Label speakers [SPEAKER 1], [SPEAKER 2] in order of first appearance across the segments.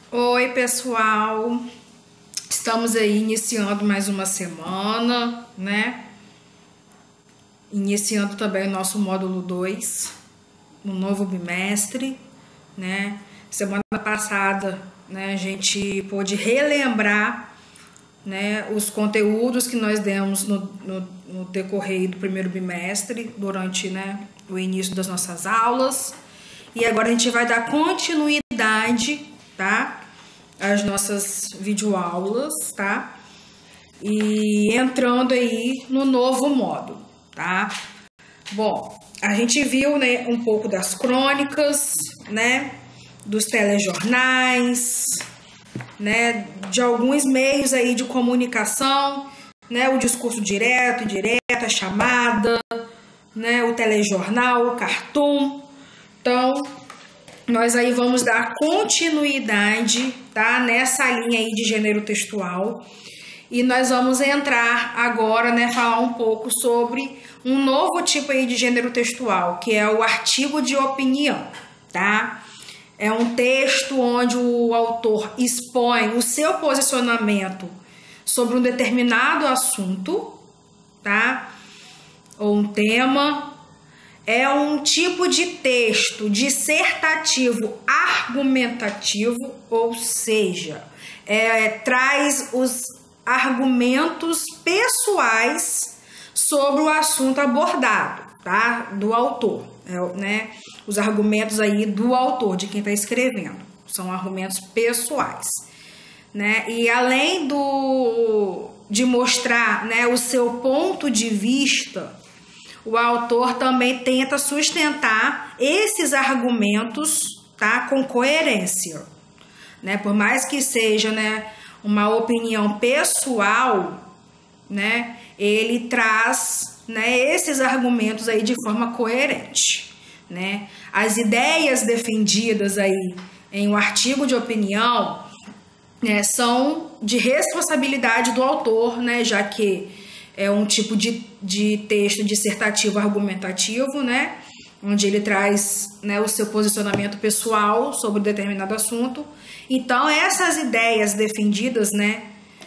[SPEAKER 1] Oi, pessoal. Estamos aí iniciando mais uma semana, né? Iniciando também o nosso módulo 2, no novo bimestre, né? Semana passada, né, a gente pôde relembrar, né, os conteúdos que nós demos no decorrer do primeiro bimestre, durante, né, o início das nossas aulas. E agora a gente vai dar continuidade, tá? As nossas videoaulas, tá? E entrando aí no novo módulo, tá? Bom, a gente viu, né, um pouco das crônicas, né, dos telejornais, né, de alguns meios aí de comunicação, né, o discurso direto, indireta, a chamada, né, o telejornal, o cartoon. Então, nós aí vamos dar continuidade, tá, nessa linha aí de gênero textual. E nós vamos entrar agora, né, falar um pouco sobre um novo tipo aí de gênero textual, que é o artigo de opinião, tá? É um texto onde o autor expõe o seu posicionamento sobre um determinado assunto, tá? Ou um tema. É um tipo de texto dissertativo argumentativo, ou seja, traz os argumentos pessoais sobre o assunto abordado, tá? Do autor, né? Os argumentos aí do autor, de quem está escrevendo, são argumentos pessoais, né? E além de mostrar, né, o seu ponto de vista, o autor também tenta sustentar esses argumentos, tá, com coerência, né? Por mais que seja, né, uma opinião pessoal, né, ele traz, né, esses argumentos aí de forma coerente, né? As ideias defendidas aí em um artigo de opinião, né, são de responsabilidade do autor, né, já que é um tipo de texto dissertativo argumentativo, né, onde ele traz, né, o seu posicionamento pessoal sobre determinado assunto. Então, essas ideias defendidas, né,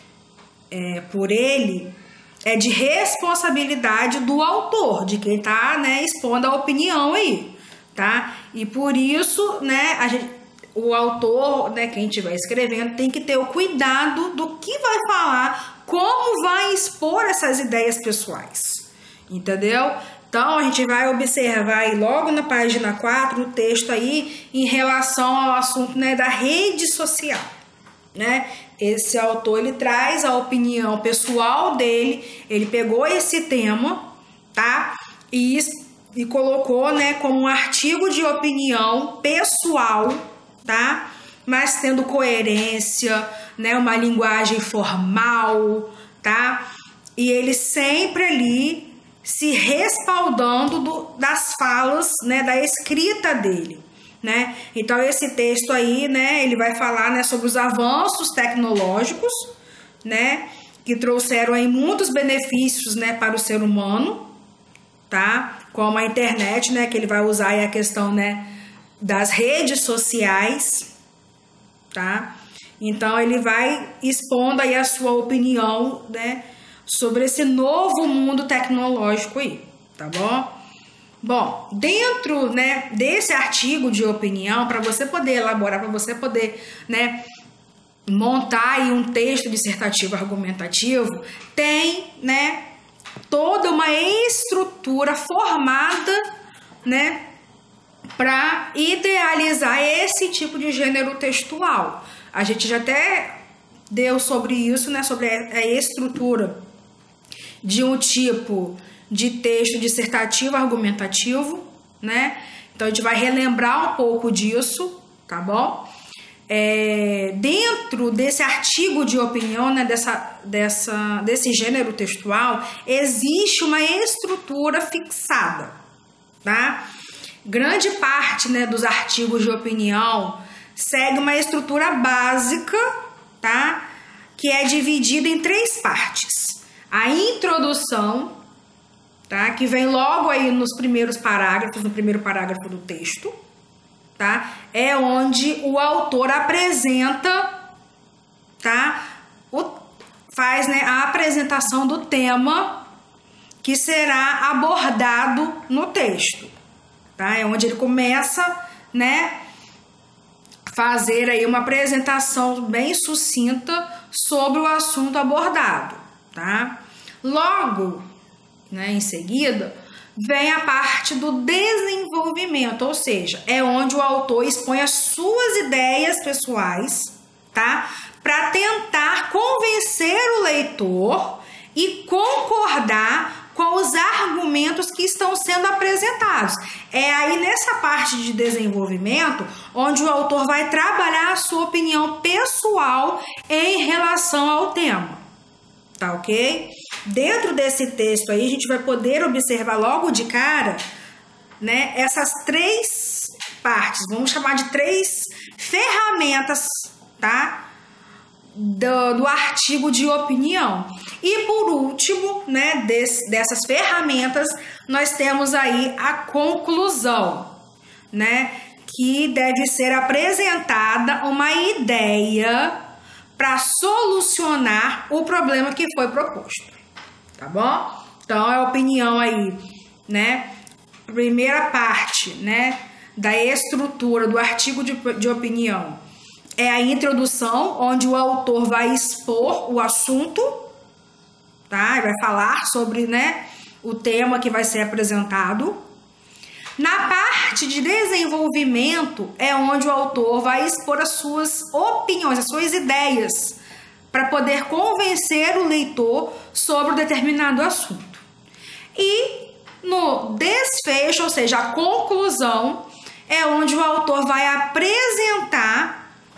[SPEAKER 1] por ele, é de responsabilidade do autor, de quem está, né, expondo a opinião aí, tá? E por isso, né, o autor, né, quem estiver escrevendo, tem que ter o cuidado do que vai falar, como vai expor essas ideias pessoais, entendeu? Então, a gente vai observar aí logo na página 4 o texto aí em relação ao assunto, né, da rede social, né? Esse autor, ele traz a opinião pessoal dele, ele pegou esse tema, tá? E colocou, né, como um artigo de opinião pessoal, tá? Mas tendo coerência, né, uma linguagem formal, tá? E ele sempre ali se respaldando das falas, né, da escrita dele, né? Então esse texto aí, né, ele vai falar, né, sobre os avanços tecnológicos, né, que trouxeram aí muitos benefícios, né, para o ser humano, tá? Como a internet, né, que ele vai usar aí a questão, né, das redes sociais, tá? Então ele vai expondo aí a sua opinião, né, sobre esse novo mundo tecnológico aí, tá bom? Bom, dentro, né, desse artigo de opinião, para você poder elaborar, para você poder, né, montar aí um texto dissertativo argumentativo, tem, né, toda uma estrutura formada, né, para idealizar esse tipo de gênero textual. A gente já até deu sobre isso, né, sobre a estrutura de um tipo de texto dissertativo argumentativo, né? Então a gente vai relembrar um pouco disso, tá bom? Dentro desse artigo de opinião, né, desse gênero textual, existe uma estrutura fixada, tá? Grande parte, né, dos artigos de opinião segue uma estrutura básica, tá? Que é dividida em 3 partes. A introdução, tá? Que vem logo aí nos primeiros parágrafos, no primeiro parágrafo do texto, tá? É onde o autor apresenta, tá? Faz, né, a apresentação do tema que será abordado no texto, tá? É onde ele começa, né, fazer aí uma apresentação bem sucinta sobre o assunto abordado, tá? Logo, né, em seguida, vem a parte do desenvolvimento, ou seja, é onde o autor expõe as suas ideias pessoais, tá? Para tentar convencer o leitor e concordar com os argumentos que estão sendo apresentados. É aí nessa parte de desenvolvimento onde o autor vai trabalhar a sua opinião pessoal em relação ao tema. Tá ok? Dentro desse texto aí, a gente vai poder observar logo de cara, né, essas três partes, vamos chamar de três ferramentas, tá? Do artigo de opinião. E por último, né, dessas ferramentas, nós temos aí a conclusão, né, que deve ser apresentada uma ideia para solucionar o problema que foi proposto, tá bom? Então, é a opinião aí, né, primeira parte, né, da estrutura do artigo de opinião é a introdução, onde o autor vai expor o assunto, tá? Vai falar sobre, né, o tema que vai ser apresentado. Na parte de desenvolvimento é onde o autor vai expor as suas opiniões, as suas ideias, para poder convencer o leitor sobre um determinado assunto. E no desfecho, ou seja, a conclusão, é onde o autor vai apresentar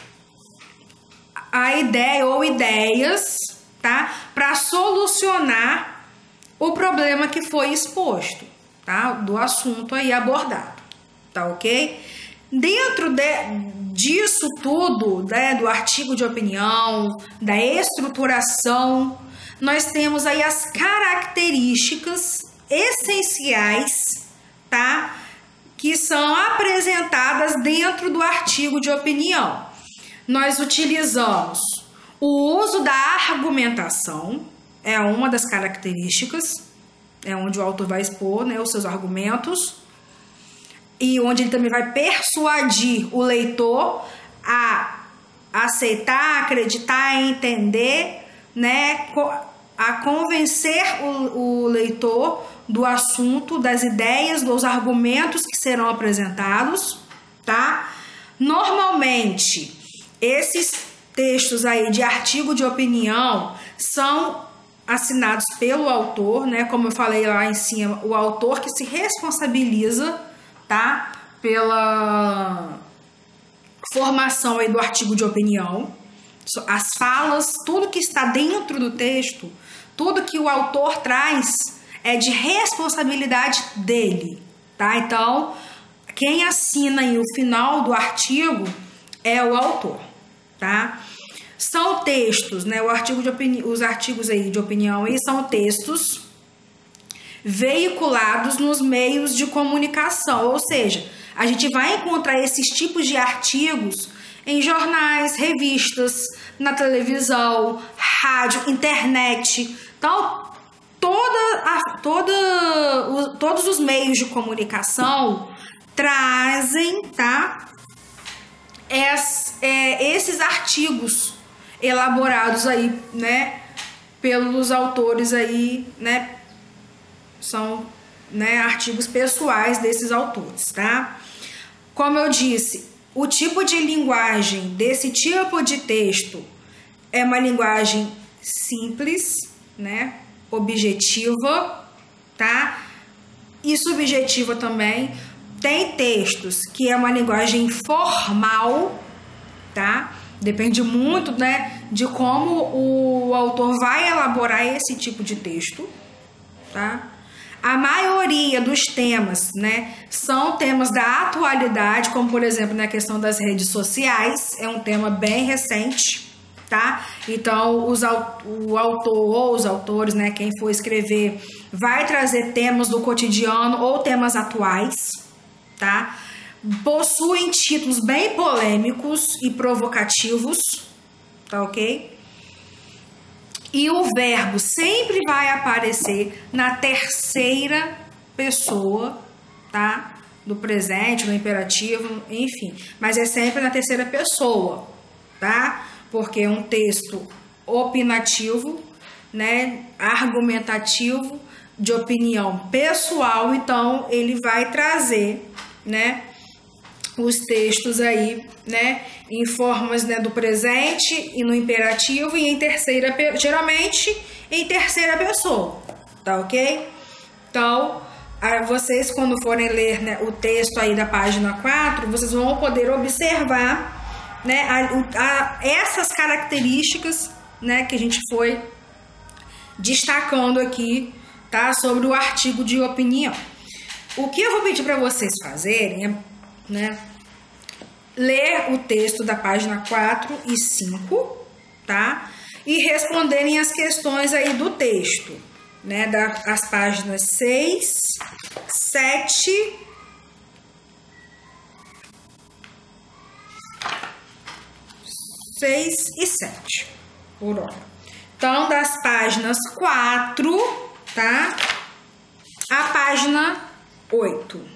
[SPEAKER 1] a ideia ou ideias, tá? Para solucionar o problema que foi exposto, tá? Do assunto aí abordado, tá ok? Dentro disso tudo, né, do artigo de opinião, da estruturação, nós temos aí as características essenciais, tá? Que são apresentadas dentro do artigo de opinião. Nós utilizamos o uso da argumentação, é uma das características, é onde o autor vai expor, né, os seus argumentos, e onde ele também vai persuadir o leitor a aceitar, acreditar, entender, né, a convencer o leitor do assunto, das ideias, dos argumentos que serão apresentados, tá? Normalmente, esses textos aí de artigo de opinião são assinados pelo autor, né? Como eu falei lá em cima, o autor que se responsabiliza, tá? Pela formação aí do artigo de opinião. As falas, tudo que está dentro do texto, tudo que o autor traz é de responsabilidade dele, tá? Então, quem assina aí o final do artigo é o autor, tá? São textos, né? Os artigos aí de opinião aí são textos veiculados nos meios de comunicação, ou seja, a gente vai encontrar esses tipos de artigos em jornais, revistas, na televisão, rádio, internet. Então, todos os meios de comunicação trazem, tá? Esses artigos elaborados aí, né, pelos autores aí, né, são, né, artigos pessoais desses autores, tá? Como eu disse, o tipo de linguagem desse tipo de texto é uma linguagem simples, né, objetiva, tá? E subjetiva também. Tem textos que é uma linguagem formal, tá? Depende muito, né, de como o autor vai elaborar esse tipo de texto, tá? A maioria dos temas, né, são temas da atualidade, como por exemplo na questão das redes sociais, é um tema bem recente, tá? Então o autor ou os autores, né, quem for escrever, vai trazer temas do cotidiano ou temas atuais, tá? possuem títulos bem polêmicos e provocativos, tá ok? E o verbo sempre vai aparecer na terceira pessoa, tá? Do presente, no imperativo, enfim. Mas é sempre na terceira pessoa, tá? Porque é um texto opinativo, né? Argumentativo, de opinião pessoal, então ele vai trazer, né? Os textos aí, né? Em formas, né, do presente e no imperativo e em terceira, geralmente em terceira pessoa, tá ok? Então, vocês quando forem ler, né, o texto aí da página 4, vocês vão poder observar, né, essas características, né, que a gente foi destacando aqui, tá, sobre o artigo de opinião. O que eu vou pedir para vocês fazerem é, né, ler o texto da página 4 e 5, tá? E responderem as questões aí do texto, né? Das páginas 6, 7, 6 e 7, por hora. Então, das páginas 4, tá? A página 8.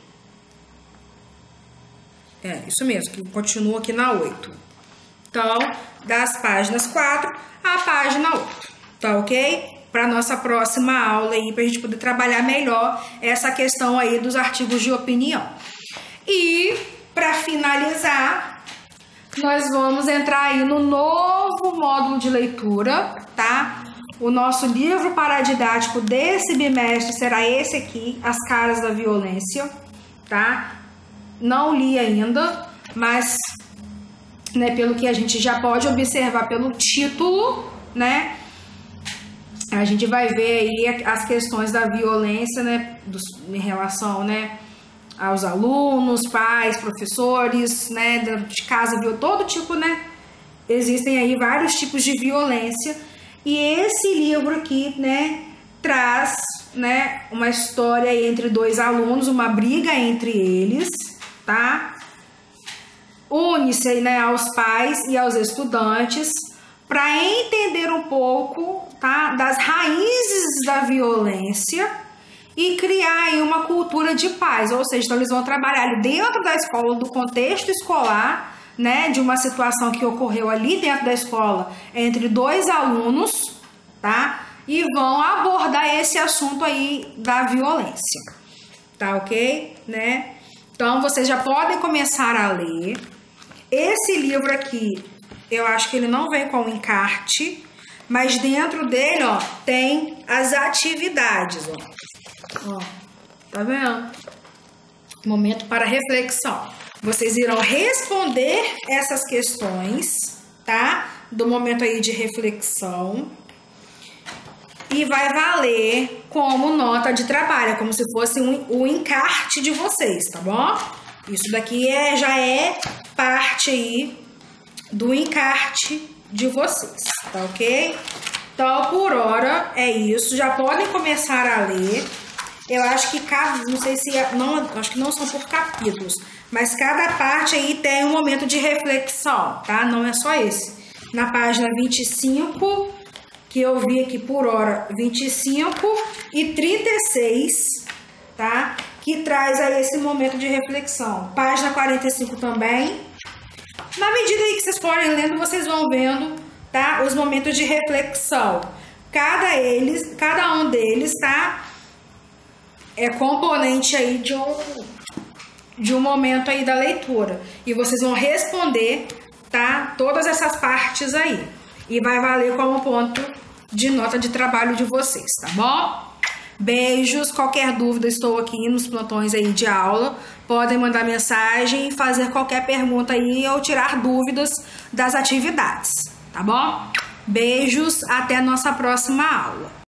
[SPEAKER 1] É, isso mesmo, que continua aqui na 8. Então, das páginas 4 à página 8, tá ok? Para nossa próxima aula aí, pra gente poder trabalhar melhor essa questão aí dos artigos de opinião. E, para finalizar, nós vamos entrar aí no novo módulo de leitura, tá? O nosso livro paradidático desse bimestre será esse aqui, As Caras da Violência, tá? Não li ainda, mas, né, pelo que a gente já pode observar pelo título, né, a gente vai ver aí as questões da violência, né, em relação, né, aos alunos, pais, professores, né, de casa, todo tipo, né, existem aí vários tipos de violência, e esse livro aqui, né, traz, né, uma história entre dois alunos, uma briga entre eles, tá? Une-se, né, aos pais e aos estudantes para entender um pouco, tá, das raízes da violência e criar aí uma cultura de paz, ou seja, então eles vão trabalhar ali dentro da escola, do contexto escolar, né, de uma situação que ocorreu ali dentro da escola entre dois alunos, tá? E vão abordar esse assunto aí da violência, tá ok, né? Então, vocês já podem começar a ler. Esse livro aqui, eu acho que ele não vem com o encarte, mas dentro dele, ó, tem as atividades, ó. Ó, tá vendo? Momento para reflexão. Vocês irão responder essas questões, tá? Do momento aí de reflexão. E vai valer como nota de trabalho, como se fosse o encarte de vocês, tá bom? Isso daqui já é parte aí do encarte de vocês, tá ok? Então, por hora, é isso. Já podem começar a ler. Eu acho que não sei se... acho que não são por capítulos, mas cada parte aí tem um momento de reflexão, tá? Não é só esse. Na página 25... que eu vi aqui por hora 25 e 36, tá? Que traz aí esse momento de reflexão. Página 45 também. Na medida aí que vocês forem lendo, vocês vão vendo, tá? Os momentos de reflexão. Cada um deles, tá? É componente aí de um momento aí da leitura. E vocês vão responder, tá? Todas essas partes aí. E vai valer como ponto de nota de trabalho de vocês, tá bom? Beijos, qualquer dúvida, estou aqui nos plantões aí de aula. Podem mandar mensagem, fazer qualquer pergunta aí ou tirar dúvidas das atividades, tá bom? Beijos, até a nossa próxima aula.